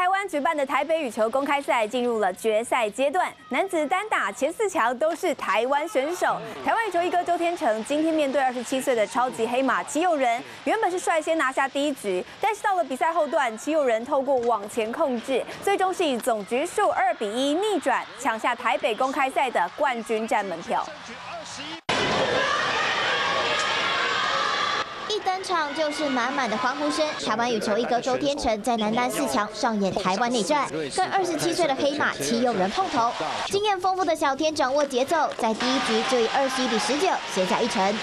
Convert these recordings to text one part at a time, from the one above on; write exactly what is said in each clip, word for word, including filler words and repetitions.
台湾举办的台北羽球公开赛进入了决赛阶段，男子单打前四强都是台湾选手。台湾羽球一哥周天成今天面对二十七岁的超级黑马戚宥仁，原本是率先拿下第一局，但是到了比赛后段，戚宥仁透过网前控制，最终是以总局数二比一逆转，抢下台北公开赛的冠军战门票。 一登场就是满满的欢呼声。台湾羽球一哥周天成在男单四强上演台湾内战，跟二十七岁的黑马戚宥仁碰头。经验丰富的小天掌握节奏，在第一局就以二十一比十九先下一城。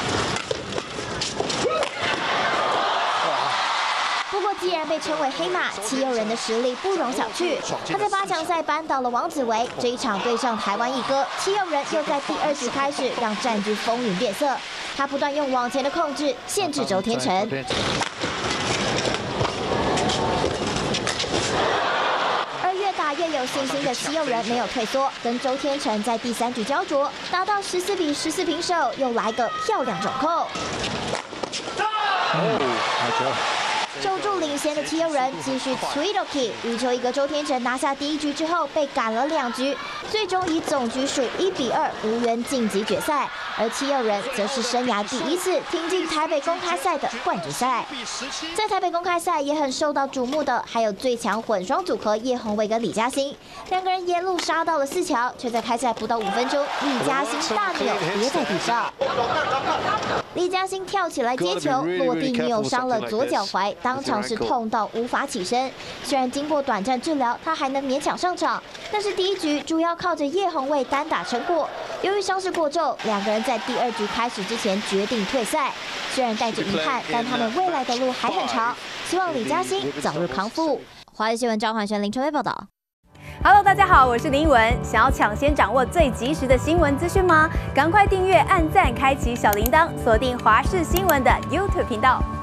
不过，既然被称为黑马，戚宥仁的实力不容小觑。他在八强赛扳倒了王子维，这一场对上台湾一哥，戚宥仁又在第二局开始让战局风云变色。他不断用网前的控制限制周天成。而越打越有信心的戚宥仁没有退缩，跟周天成在第三局焦灼，打到十四比十四平手，又来个漂亮转扣。 守住领先的戚宥仁继续推落去，羽球一哥周天成拿下第一局之后被赶了两局，最终以总局数一比二无缘晋级决赛。而戚宥仁则是生涯第一次挺进台北公开赛的冠军赛。在台北公开赛也很受到瞩目的，还有最强混双组合叶宏伟跟李嘉欣，两个人沿路杀到了四强，却在开赛不到五分钟，李嘉欣大扭跌在地上。李嘉欣跳起来接球，落地扭伤了左脚踝。 当场是痛到无法起身，虽然经过短暂治疗，他还能勉强上场，但是第一局主要靠着叶宏伟单打撑过。由于伤势过重，两个人在第二局开始之前决定退赛。虽然带着遗憾，但他们未来的路还很长，希望李嘉欣早日康复。华视新闻张焕璇、林春威报道。 Hello， 大家好，我是林文。想要抢先掌握最及时的新闻资讯吗？赶快订阅、按赞、开启小铃铛，锁定华视新闻的 YouTube 频道。